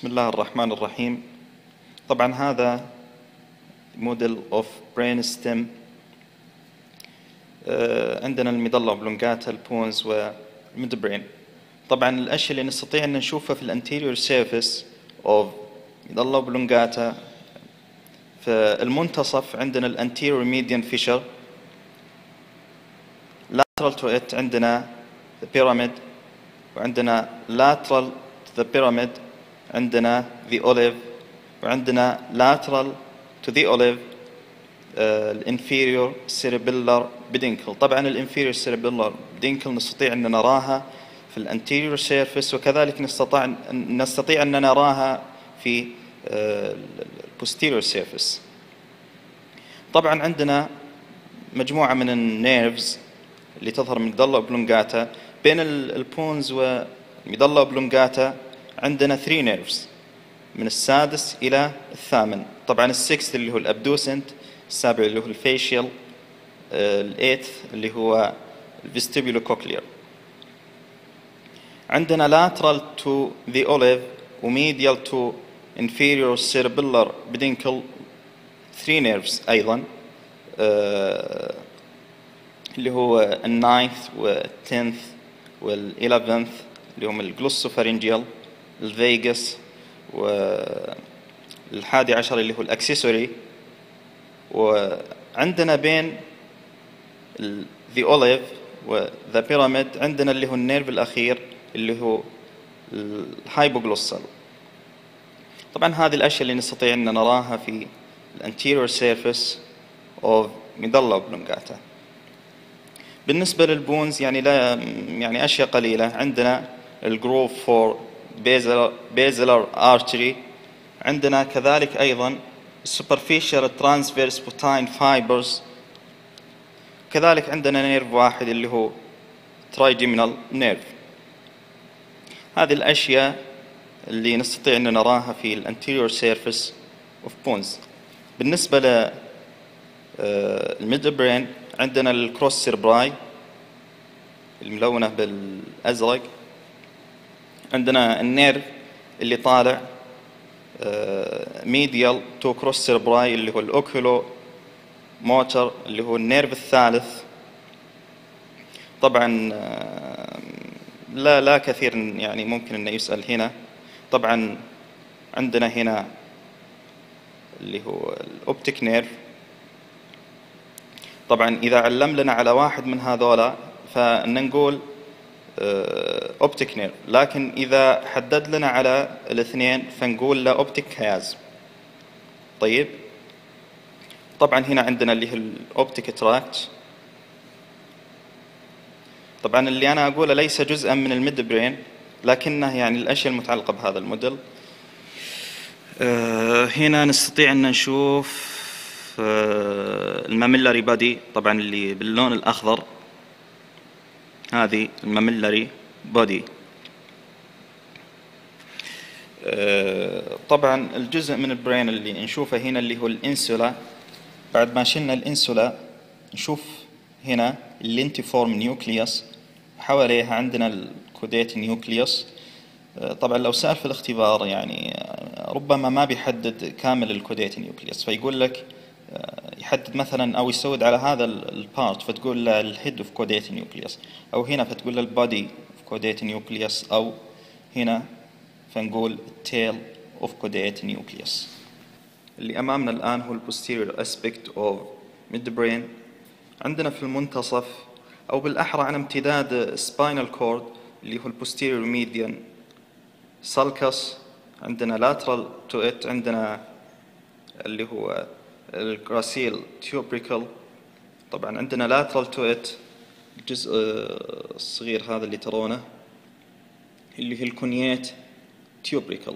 بسم الله الرحمن الرحيم. طبعا هذا موديل اوف برين ستيم. عندنا الميدلا اوبلونجاتا، البونز والميد برين. طبعا الاشياء اللي نستطيع ان نشوفها في الانتيريور سيرفيس اوف ميدلا اوبلونجاتا، في المنتصف عندنا الانتيريور ميديان فيشر، lateral to it عندنا the pyramid، وعندنا lateral to the pyramid عندنا the olive، وعندنا lateral to the olive الانفيريور cerebellar peduncle. طبعا الانفيريور cerebellar peduncle نستطيع أن نراها في الانتيريور سيرفيس، وكذلك نستطيع أن نراها في البوستيريور سيرفيس. طبعا عندنا مجموعة من النيرفز اللي تظهر من الميدلا اوبلونجاتا. بين البونز والميدلا اوبلونجاتا عندنا 3 نيرفز من السادس إلى الثامن. طبعا السكس اللي هو الأبدوسنت، السابع اللي هو الفيشيال، الإيث اللي هو الفيستيبولو كوكلير. عندنا lateral to the olive وميديال to inferior cerebellar peduncle 3 نيرفز أيضا، اللي هو الناينث والتنث والإليفنث اللي هم الجلوسوفارينجيال، الفيجاس، والحادي عشر اللي هو الأكسسوري. وعندنا بين the olive و the pyramid عندنا اللي هو النيرف الأخير اللي هو الهايبوغلوسال. طبعا هذه الأشياء اللي نستطيع أن نراها في الانتيريور سيرفيس of ميدلا اوبلونجاتا. بالنسبة للبونز يعني أشياء قليلة. عندنا الجروف فور بازلر artery، عندنا كذلك أيضا superficial transverse butine fibers، كذلك عندنا نيرف واحد اللي هو trigeminal nerve. هذه الأشياء اللي نستطيع أن نراها في الانتيريور سيرفيس اوف بونز. بالنسبة للميد برين عندنا الكروس سيربراي الملونة بالأزرق، عندنا النيرف اللي طالع ميديال تو كروس سيربراي اللي هو الأوكيولو موتر اللي هو النيرف الثالث. طبعا لا كثير يعني ممكن أن يسأل هنا. طبعا عندنا هنا اللي هو الأوبتيك نيرف. طبعا إذا علم لنا على واحد من هذولا فنقول أوبتيك نيرف، لكن إذا حدد لنا على الاثنين فنقول له أوبتيك كيازم. طيب، طبعا هنا عندنا اللي هو الأوبتيك تراكت. طبعا اللي أنا أقوله ليس جزءا من الميد برين، لكنه يعني الأشياء المتعلقة بهذا الموديل. هنا نستطيع أن نشوف الماميلاري بادي، طبعا اللي باللون الأخضر هذه الماميلاري بادي. طبعا الجزء من البرين اللي نشوفه هنا اللي هو الإنسولا. بعد ما شلنا الإنسولا نشوف هنا اللينتيفورم نيوكليوس، حواليها عندنا الكوديت نيوكليوس. طبعا لو سأل في الاختبار يعني ربما ما بيحدد كامل الكوديت نيوكليوس، فيقول لك يحدد مثلا او يسود على هذا البارت فتقول له الهيد اوف كوديت نيوكليوس، او هنا فتقول له البادي اوف كوديت نيوكليوس، او هنا فنقول التيل اوف كوديت نيوكليوس. اللي امامنا الان هو البوستيريور اسبكت اوف ميد برين. عندنا في المنتصف او بالاحرى على امتداد سباينال كورد اللي هو البوستيريور ميديان سالكس، عندنا لاترال تو ات عندنا اللي هو الجراسيل تيوبريكل. طبعا عندنا lateral to it الجزء الصغير هذا اللي ترونه اللي هي الكونيات تيوبريكل.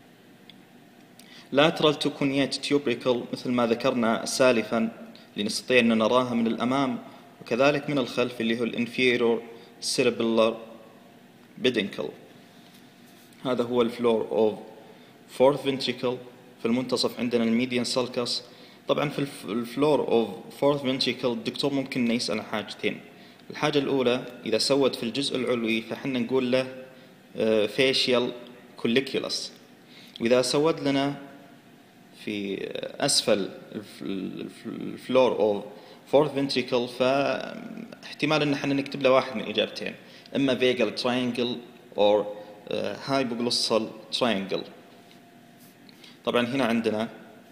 lateral to كونيات تيوبريكل مثل ما ذكرنا سالفا اللي نستطيع أن نراها من الأمام وكذلك من الخلف اللي هو الانفيرور cerebellar peduncle. هذا هو الفلور اوف fourth ventricle. في المنتصف عندنا الميديان سالكس. طبعا في الفلور اوف فورث فنتريكل الدكتور ممكن يسأل عن حاجتين. الحاجة الأولى إذا سود في الجزء العلوي فحنا نقول له فيشيال كوليكيولس، وإذا سود لنا في أسفل الفلور أو fourth ventricle فاحتمال إن احنا نكتب له واحد من إجابتين، إما vagal triangle أو hypoglossal triangle. طبعا هنا عندنا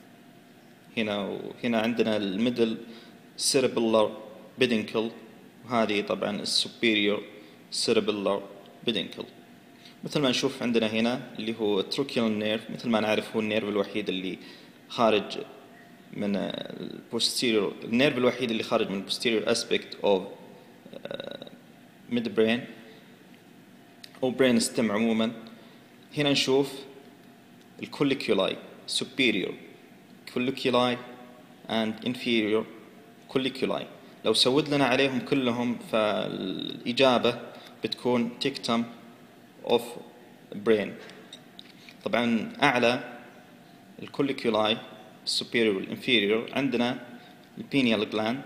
هنا عندنا الميدل cerebellar peduncle، وهذه طبعا السوبيريور cerebellar peduncle. مثل ما نشوف عندنا هنا اللي هو trochlear nerve، مثل ما نعرف هو النيرف الوحيد اللي خارج من البوستيريور، النيرف الوحيد اللي خارج من posterior aspect of midbrain أو brain stem عموما. هنا نشوف الكوليكولاي superior colliculi and inferior colliculi. لو سود لنا عليهم كلهم فالإجابة بتكون dictum of brain. طبعا أعلى الكوليكولاي superior والinferior عندنا البينيال gland،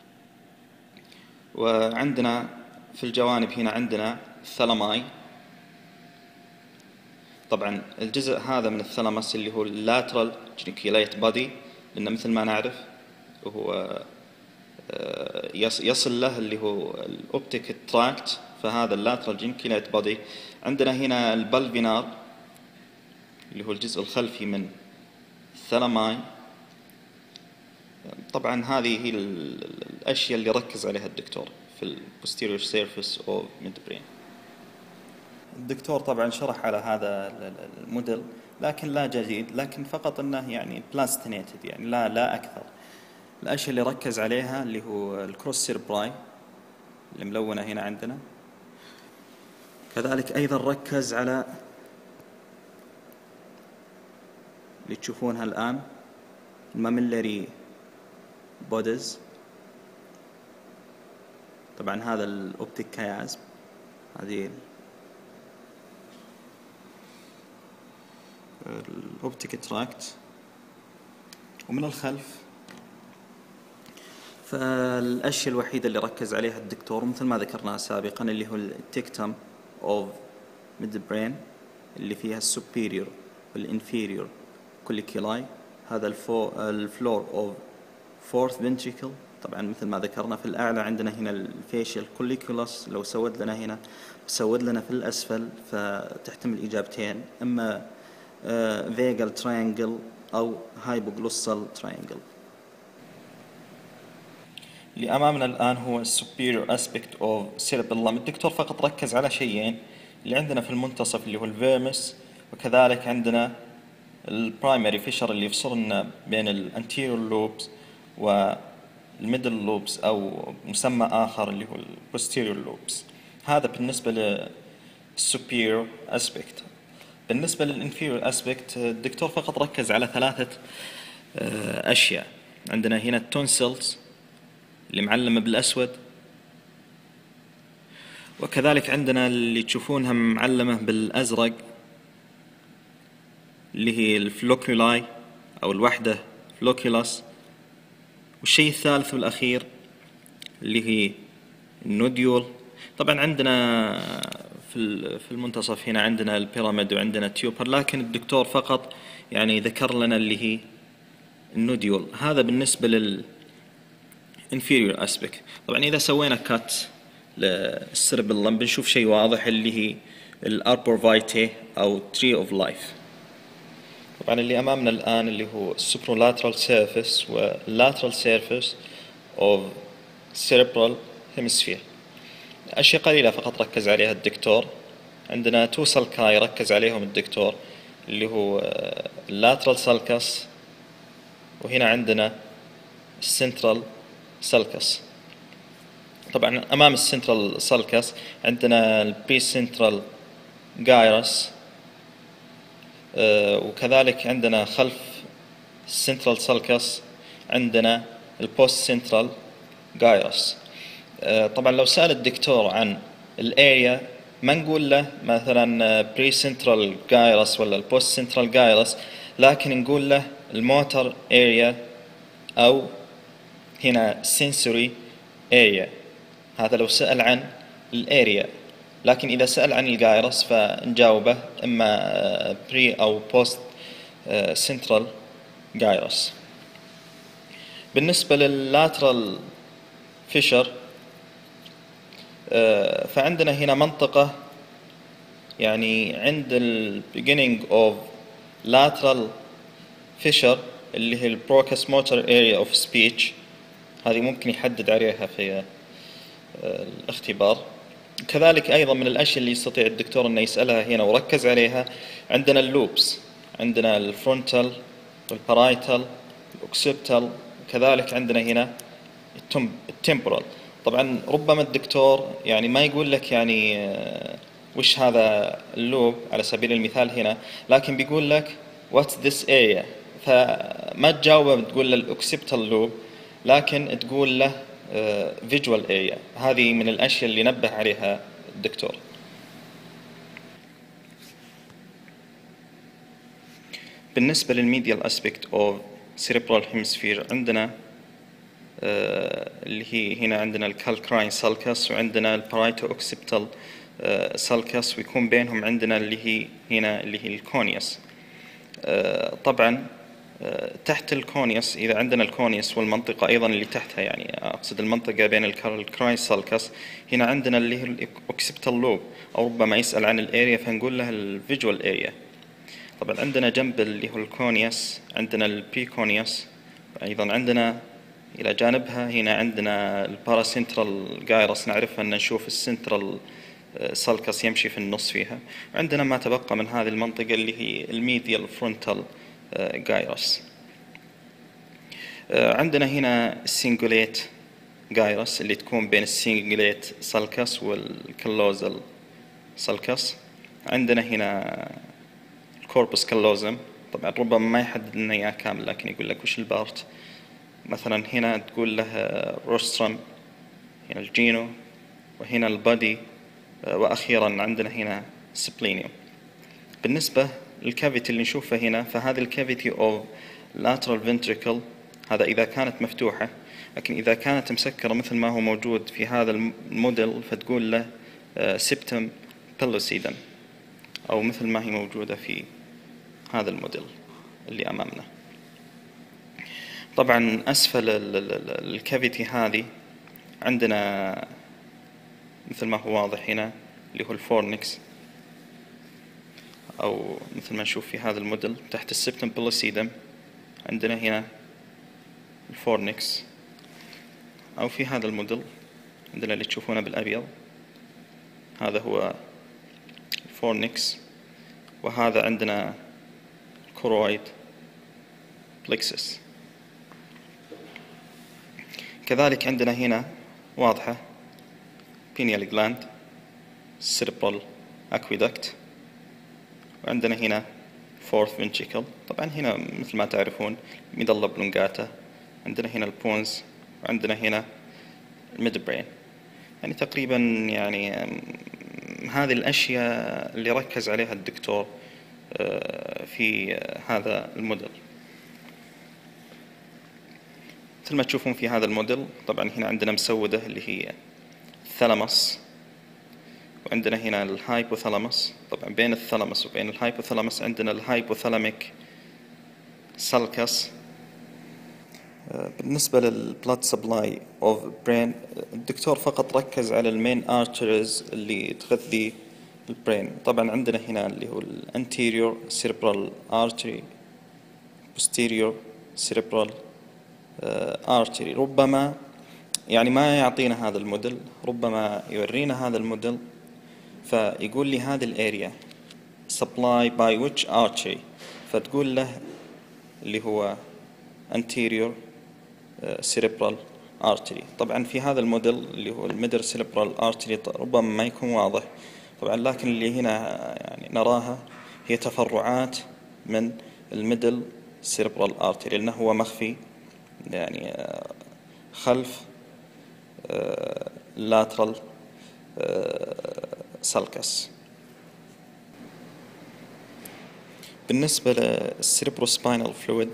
وعندنا في الجوانب هنا عندنا الثلاماي. طبعا الجزء هذا من الثلامس اللي هو lateral geniculate body، لأن مثل ما نعرف هو يصل له اللي هو الأوبتيك تراكت، فهذا اللاترال جينكيليت بودي. عندنا هنا البلفينار اللي هو الجزء الخلفي من الثلاماي. طبعا هذه هي الأشياء اللي ركز عليها الدكتور في البوستيريور سيرفيس أو ميدبرين. الدكتور طبعا شرح على هذا الموديل لكن لا جديد، لكن فقط انه يعني بلاستينيتد، يعني لا اكثر. الاشياء اللي ركز عليها اللي هو الكروس سيربراي اللي ملونه هنا عندنا، كذلك ايضا ركز على اللي تشوفونها الان الماميلري بوديز. طبعا هذا الاوبتيك كيازم، هذه الأوبتيك تراكت، ومن الخلف فالأشياء الوحيدة اللي ركز عليها الدكتور مثل ما ذكرناها سابقا اللي هو التكتم of midbrain اللي فيها السوبيريور والinferior colliculi. هذا الفلور of fourth ventricle. طبعا مثل ما ذكرنا في الأعلى عندنا هنا الفيشيال colliculus، لو سود لنا هنا سود لنا في الأسفل فتحتمل إجابتين، إما vagal triangle أو hypoglossal triangle. اللي أمامنا الآن هو superior aspect of cerebellum. الدكتور فقط ركز على شيئين اللي عندنا في المنتصف اللي هو الفيرمس، وكذلك عندنا البرايمري فيشر اللي يفصلنا بين الانتيريور لوبس والميدل لوبس أو مسمى آخر اللي هو البوستيريور لوبس. هذا بالنسبة للسوبيريور aspect. بالنسبة للانفيريور اسبكت الدكتور فقط ركز على ثلاثة أشياء. عندنا هنا التونسلز اللي معلمة بالأسود، وكذلك عندنا اللي تشوفونها معلمة بالأزرق اللي هي الفلوكولاي أو الوحدة فلوكولاس، والشيء الثالث والأخير اللي هي النوديول. طبعا عندنا في المنتصف هنا عندنا البيراميد وعندنا تيوبر، لكن الدكتور فقط يعني ذكر لنا اللي هي النوديول. هذا بالنسبة للinferior aspect. طبعا إذا سوينا كات للسيربيلم بنشوف شيء واضح اللي هي الأربور فايتي أو tree of life. طبعا اللي أمامنا الآن اللي هو superlateral surface و lateral surface of cerebral hemisphere. أشياء قليلة فقط ركز عليها الدكتور. عندنا تو سلكاي ركز عليهم الدكتور اللي هو اللاترال سلكس، وهنا عندنا السنترال سلكس. طبعا أمام السنترال سلكس عندنا البري سنترال جايرس، وكذلك عندنا خلف السنترال سلكس عندنا البوست سنترال جايرس. طبعا لو سأل الدكتور عن الاريا ما نقول له مثلا بري سنترال جايرس ولا البوست سنترال جايرس، لكن نقول له الموتور اريا او هنا sensory area. هذا لو سأل عن الاريا، لكن إذا سأل عن الجايرس فنجاوبه إما بري أو بوست central gyrus. بالنسبة لللاترال فيشر فعندنا هنا منطقة يعني عند ال beginning of lateral fissure اللي هي ال Broca's motor area of speech. هذه ممكن يحدد عليها في الاختبار. كذلك أيضا من الأشياء اللي يستطيع الدكتور أنه يسألها هنا وركز عليها عندنا اللوبس، عندنا الفرونتال والبارايتال والأوكسيبتال، وكذلك عندنا هنا التمبورال. طبعا ربما الدكتور يعني ما يقول لك يعني وش هذا اللوب على سبيل المثال هنا، لكن بيقول لك what's this area، فما تجاوبه تقول له الأوكسيبتال لوب، لكن تقول له visual area. هذه من الأشياء اللي نبه عليها الدكتور. بالنسبة للميديال aspect of cerebral hemisphere عندنا اللي هي هنا عندنا الكالكراين سالكس وعندنا البارايتو اوكسيبتال سالكس، ويكون بينهم عندنا اللي هي هنا اللي هي الكونيوس. طبعا تحت الكونيوس إذا عندنا الكونيوس والمنطقة أيضا اللي تحتها، يعني أقصد المنطقة بين الكالكراين سالكس، هنا عندنا اللي هي الأوكسيبتال لوب، أو ربما يسأل عن الاريا فنقول له الفيجوال اريا. طبعا عندنا جنب اللي هو الكونيوس عندنا البيكونيوس، أيضا عندنا إلى جانبها هنا عندنا الباراسنترال جايرس، نعرفها أن نشوف السنترال سالكس يمشي في النص فيها، وعندنا ما تبقى من هذه المنطقة اللي هي الميديال فرونتال جايرس. عندنا هنا السينجوليت جايرس اللي تكون بين السينجوليت سالكس والكالوزال سالكس. عندنا هنا الكوربس كالوزم، طبعا ربما ما يحدد لنا إياه كامل لكن يقول لك وش البارت. مثلا هنا تقول له روسترم، هنا الجينو، وهنا البادي، وأخيرا عندنا هنا سبلينيوم. بالنسبة للكافيتي اللي نشوفها هنا، فهذه الكافيتي أو lateral ventricle، هذا إذا كانت مفتوحة، لكن إذا كانت مسكرة مثل ما هو موجود في هذا الموديل فتقول له septum pellucidum، أو مثل ما هي موجودة في هذا الموديل اللي أمامنا. طبعا أسفل الكافيتي هذه عندنا مثل ما هو واضح هنا اللي هو الفورنكس، أو مثل ما نشوف في هذا الموديل تحت السبتم بلوسيدم عندنا هنا الفورنكس، أو في هذا الموديل عندنا اللي تشوفونه بالأبيض هذا هو الفورنكس، وهذا عندنا كورويد بلكسس. كذلك عندنا هنا واضحة pineal gland، cerebral aqueduct، وعندنا هنا fourth ventricle. طبعا هنا مثل ما تعرفون ميدالا بلونجاتا، عندنا هنا البونز، وعندنا هنا الميد برين. يعني تقريبا يعني هذه الأشياء اللي ركز عليها الدكتور في هذا الموديل. مثل ما تشوفون في هذا الموديل طبعا هنا عندنا مسودة اللي هي الثالاموس، وعندنا هنا الهايبوثالاموس. طبعا بين الثالاموس وبين الهايبوثالاموس عندنا الهايبوثالاميك سالكس. بالنسبة للبلاد سبلاي اوف برين، الدكتور فقط ركز على المين ارتريز اللي تغذي البرين. طبعا عندنا هنا اللي هو الانتيريور سيربرال ارتري، posterior cerebral artery. ربما يعني ما يعطينا هذا الموديل، ربما يورينا هذا الموديل فيقول لي هذه الاريا supply by which artery، فتقول له اللي هو anterior cerebral artery. طبعا في هذا الموديل اللي هو الميدل cerebral artery ربما ما يكون واضح طبعا، لكن اللي هنا يعني نراها هي تفرعات من الميدل cerebral artery لأنه هو مخفي يعني خلف lateral sulcus. بالنسبة للسيربروسباينال فلويد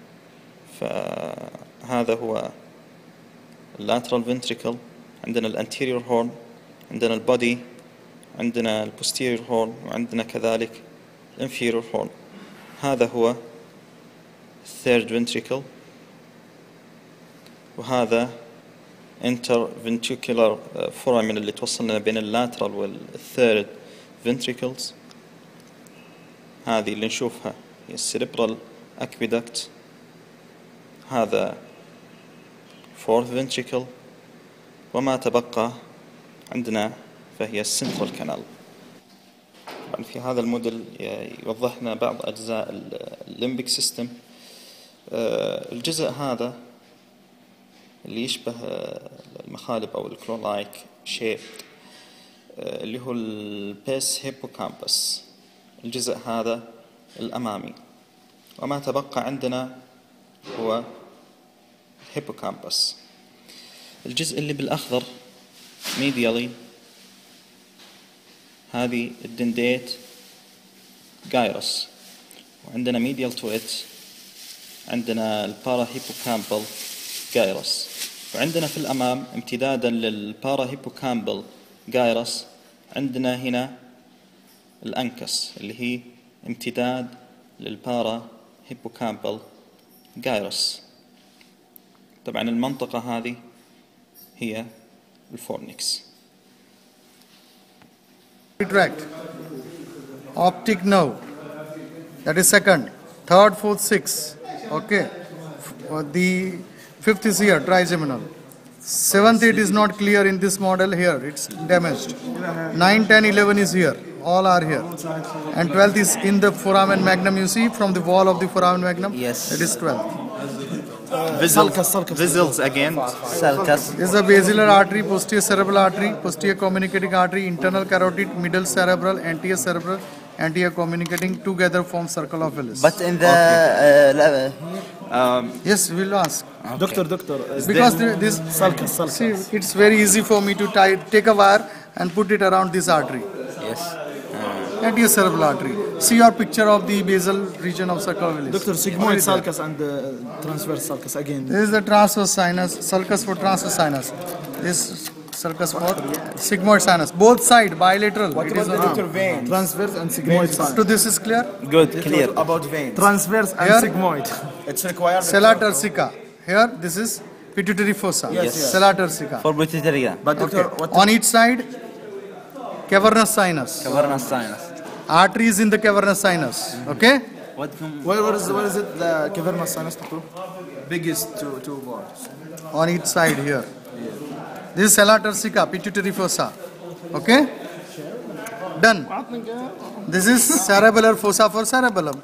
فهذا هو lateral ventricle، عندنا الانتيريور هورن، عندنا البودي، عندنا البوستيريور هورن، وعندنا كذلك الانفيريور هورن. هذا هو third ventricle، وهذا interventricular foramen اللي توصلنا بين اللاترال والثيرد ventricles. هذه اللي نشوفها هي السيربرال aqueduct. هذا fourth ventricle، وما تبقى عندنا فهي السنترال كانال. طبعا في هذا الموديل يوضح لنا بعض أجزاء الليمبيك سيستم. الجزء هذا اللي يشبه المخالب أو الكلولايك شيب اللي هو البيس هيبوكامبس، الجزء هذا الأمامي، وما تبقى عندنا هو هيبوكامبس. الجزء اللي بالأخضر ميديالي هذه الدنديت جايروس، وعندنا ميديال تويت عندنا البارا هيبوكامبل جايروس، وعندنا في الأمام امتدادا للبارا هيبوكامبل جايروس عندنا هنا الأنكس اللي هي امتداد للبارا هيبوكامبل جايروس. طبعا المنطقة هذه هي الفورنكس. Tract, optic nerve, that is second, third, fourth, sixth. Okay, the fifth is here, trigeminal. Seventh, it is not clear in this model here, it's damaged. 9, 10, 11 is here, all are here. And 12th is in the foramen magnum, you see, from the wall of the foramen magnum. Yes. That is 12th. Visuals again. Sulcus. This is a basilar artery, posterior cerebral artery, posterior communicating artery, internal carotid, middle cerebral, anterior cerebral, anterior communicating together form circle of Willis. But in the Yes, we'll ask. Doctor, Because this sulcus. see, it's very easy for me to take a wire and put it around this artery. yes. Anterior cerebral artery. See your picture of the basal region of circle of Willis. Doctor, sigmoid sulcus and transverse sulcus again. This is the transverse sinus, sulcus for transverse sinus. This sulcus for sigmoid sinus. Both side bilateral. It is Doctor, vein. Transverse and sigmoid to sulcus. this is clear. Good, clear. About veins. Transverse and Here. sigmoid. It's required. Sella turcica. Here, this is pituitary fossa. Yes. Sella turcica. For pituitary gland. But doctor, Okay. what On each side, cavernous sinus. Cavernous sinus. Artery is in the cavernous sinus. Okay? What can Where is it, the cavernous sinus, doctor? biggest two bones? On each side here. This is sella turcica, pituitary fossa. Okay? Done. This is cerebellar fossa for cerebellum.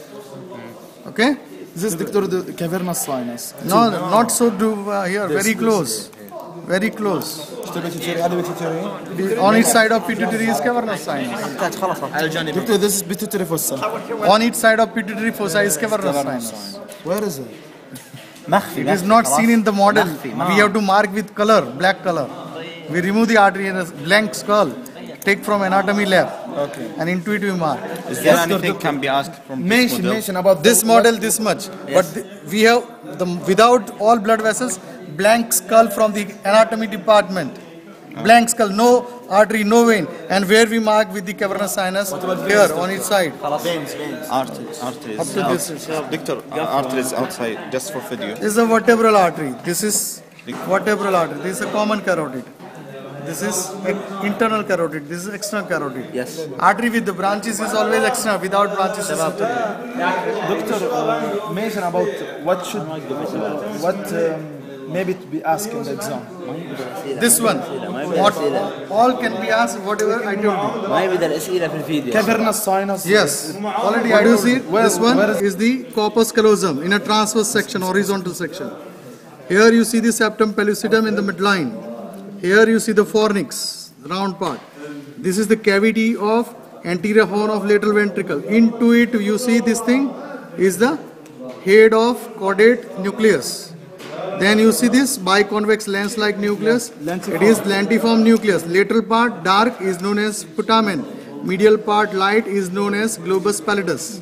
Okay? This is doctor the cavernous sinus. No, not so here. Very close. Very close. On each side of pituitary is cavernous sinus. Doctor, this is pituitary fossa. On each side of pituitary fossa is cavernous sinus. Where is it? مخفي It is not seen in the model. مخفي. We have to mark with color, black color. We remove the artery in a blank skull. Take from anatomy lab. Okay. And into it we mark. Is there anything can be asked from this model? Mention about This model this much. But we have without all blood vessels, blank skull from the anatomy department. Blank skull, no artery, no vein. And where we mark with the cavernous sinus, here on each side. Veins. Arteries Up to this. Doctor, arteries outside just for video. This is a vertebral artery. This is vertebral artery. This is a common carotid. This is internal carotid. This is external carotid. Yes. Artery with the branches is always external. Without branches is internal. Doctor, mention about what maybe to be asked in the exam. This one. What all can be asked. Whatever I told you. ما يبدأ الأسئلة في الفيديو. Cavernous sinus. Yes. Already I do see. This one is the corpus callosum in a transverse section, horizontal section. Here you see the septum pellucidum in the midline. Here you see the fornix, round part. This is the cavity of anterior horn of lateral ventricle. Into it you see this thing is the head of caudate nucleus. Then you see this biconvex lens-like nucleus. It is lentiform nucleus. Lateral part dark is known as putamen. Medial part light is known as globus pallidus.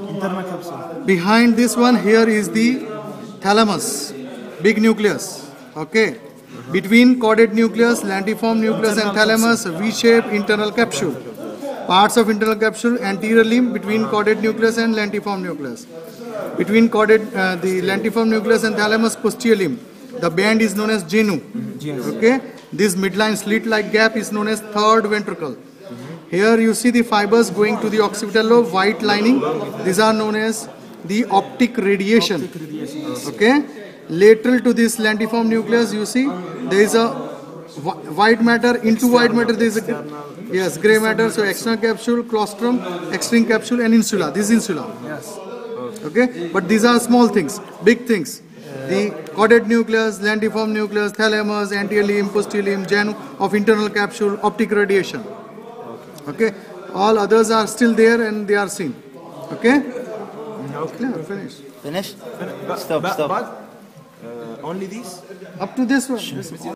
Behind this one here is the thalamus, big nucleus. Okay. Between caudate nucleus, lentiform nucleus and thalamus, V-shaped internal capsule. Parts of internal capsule, anterior limb between caudate nucleus and lentiform nucleus. Between chordate, the lentiform nucleus and thalamus posteriorly, the band is known as genu. Okay, this midline slit-like gap is known as third ventricle. Here you see the fibers going to the occipital lobe, white lining. These are known as the optic radiation. Okay, lateral to this lentiform nucleus, you see there is a white matter. Into white matter there is a gray matter. So external capsule, claustrum, extrinsic capsule, and insula. This is insula. Yes. Okay, but these are small things. Big things. The chordate nucleus, lentiform nucleus, thalamus, anterior limb, posterior limb, genu of internal capsule, optic radiation. Okay, all others are still there and they are seen. Okay? Clear, finish. Finish? Stop. Only these? Up to this one.